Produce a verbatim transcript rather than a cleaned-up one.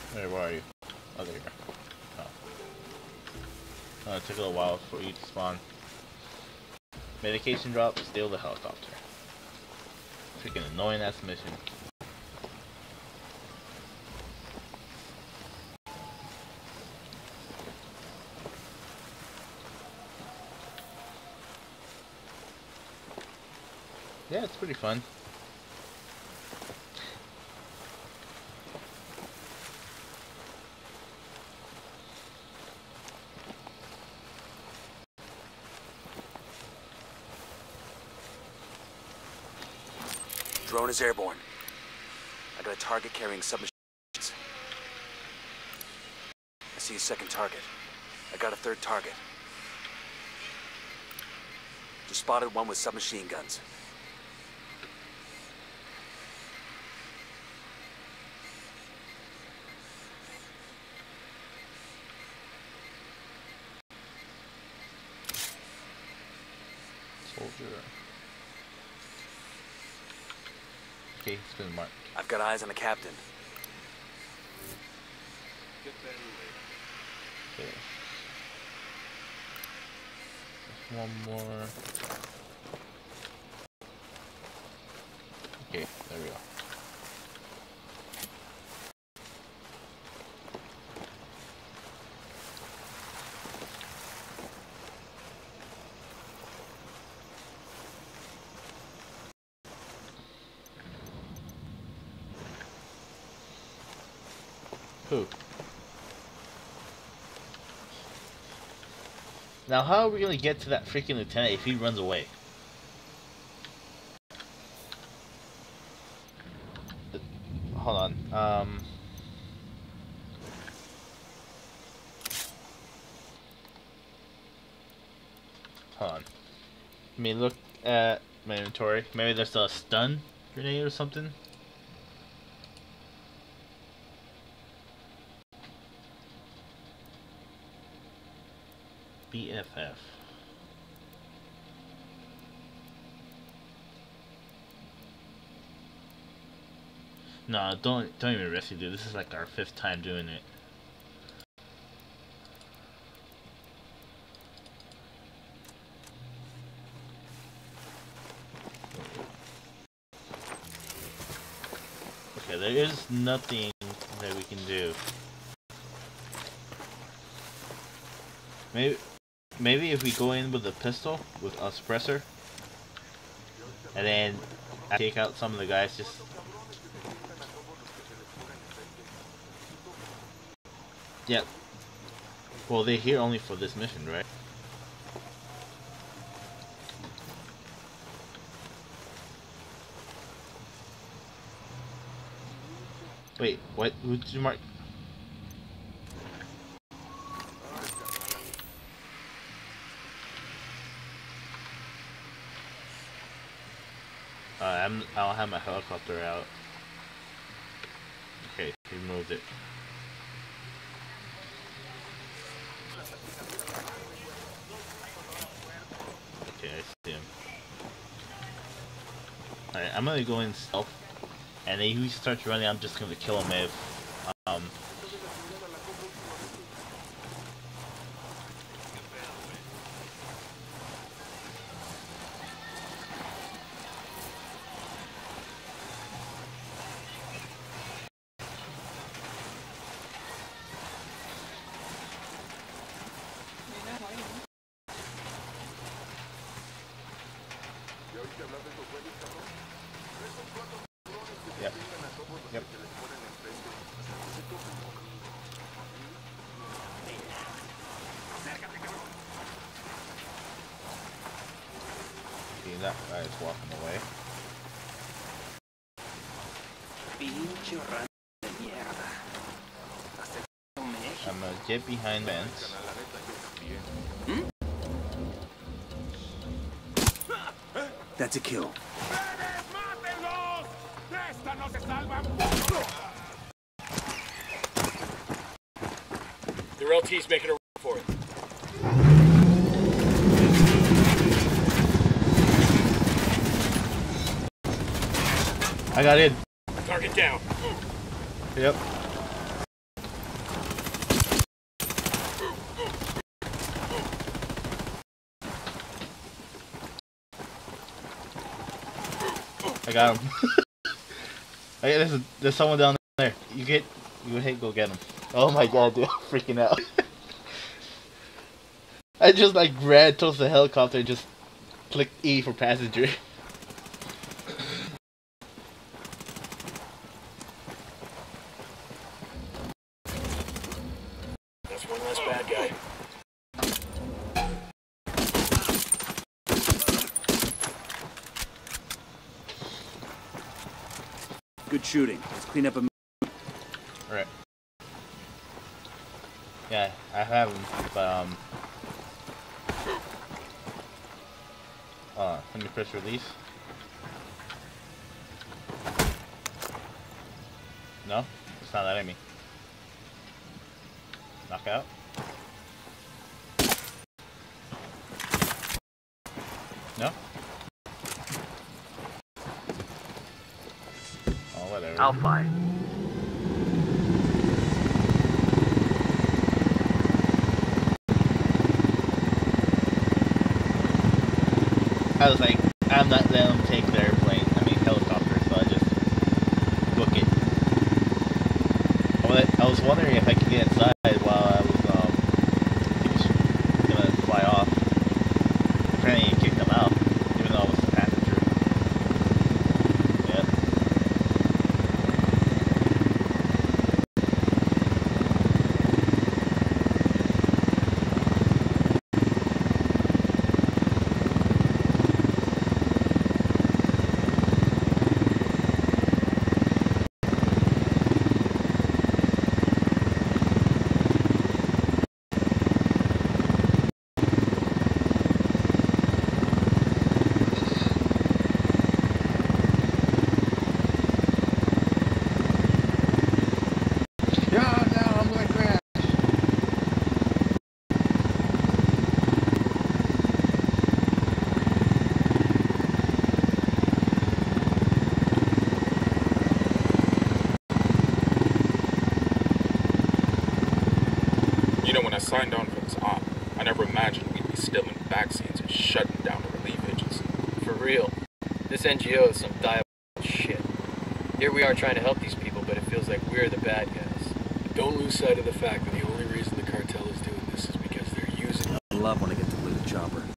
Hey, where are you? Oh, there you are. Oh. Uh, it took a little while for you to spawn. Medication drop, steal the helicopter. Freaking annoying ass mission. Yeah, it's pretty fun. Drone is airborne. I got a target carrying submachines. I see a second target. I got a third target. Just spotted one with submachine guns. Soldier. Okay, he's been marked. I've got eyes on the captain. Okay. Just one more. Okay, there we go. Who? Now, how are we gonna get to that freaking lieutenant if he runs away? Hold on. Um. Hold on. Let me look at my inventory. Maybe there's a stun grenade or something. B F F. No, don't don't even risk it, dude. This is like our fifth time doing it. Okay, there is nothing that we can do. Maybe. Maybe if we go in with a pistol, with a suppressor, and then take out some of the guys, just... Yep. Well, they're here only for this mission, right? Wait, what? Who did you mark? Uh, I'm, I don't have my helicopter out. Okay, he moved it. Okay, I see him. Alright, I'm gonna go in stealth, and then if he starts running, I'm just gonna kill him if, um... Yep. Yep. See, that guy is walking away. I'm gonna get behind the fence. Hmm? That's a kill. The L T's making a run for it. I got in. Target down. Yep. got him. Hey, there's, there's someone down there. You get, you hit, go get him. Oh my god, dude, I'm freaking out. I just like ran towards the helicopter and just clicked E for passenger. That's one less bad guy. Good shooting. Let's clean up a... Alright. Yeah, I have him, but um... Uh, let me press release. No? It's not letting me. Knockout? No? Oh, whatever. I'll fight. I was like, I'm not letting them take the airplane, I mean helicopter, so I just book it. I was wondering if I could get inside while I was um, gonna fly off. Trying to kick them out, even though I was a passenger. Yep. I signed on for this op, I never imagined we'd be still in backseats and shutting down the relief agency. For real. This N G O is some diabolical shit. Here we are trying to help these people, but it feels like we're the bad guys. But don't lose sight of the fact that the only reason the cartel is doing this is because they're using... I love when I get to loot a chopper.